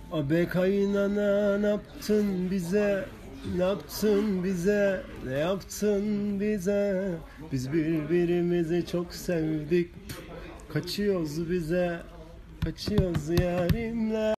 Abe kaynana ne yaptın bize? Ne yaptın bize? Ne yaptın bize? Biz birbirimizi çok sevdik. Kaçıyoruz bize. Kaçıyoruz yarimle.